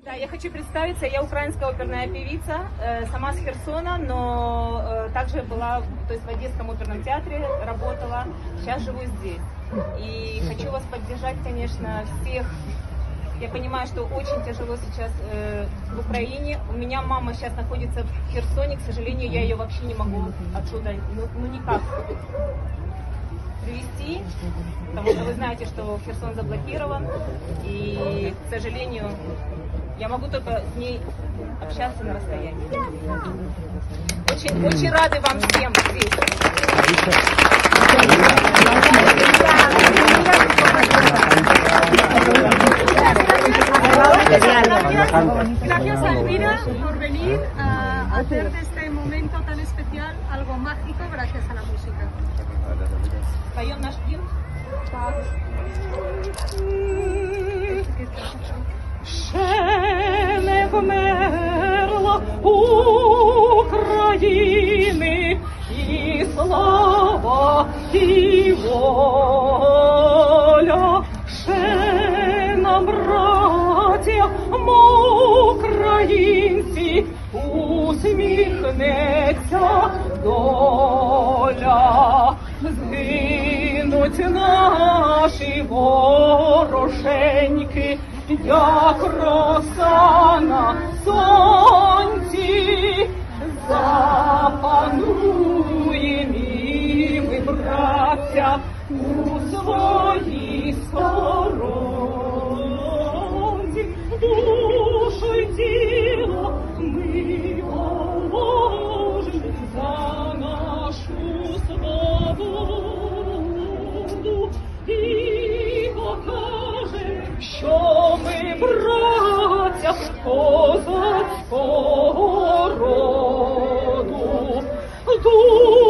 Да, я хочу представиться, я украинская оперная певица, сама с Херсона, но также была, то есть в Одесском оперном театре работала, сейчас живу здесь. И хочу вас поддержать, конечно, всех. Я понимаю, что очень тяжело сейчас в Украине. У меня мама сейчас находится в Херсоне, к сожалению, я ее вообще не могу отсюда, ну никак привезти, потому что вы знаете, что Херсон заблокирован, и, к сожалению, я могу только с ней общаться на расстоянии. Очень рады вам всем здесь. Gracias, Elvira, por venir a hacer de este momento tan especial algo mágico gracias a la música. Поем наш гимн? Ще не вмерла України і слава, і воля. Ще нам, браття, українці, усміхнеться доля. Згинуть наші вороженьки, як роса на сонці, запануєм і ми, браття, у своїй сторонці. Душу й тіло ми положим за нашу свободу і покажем, що ми браття козацького роду.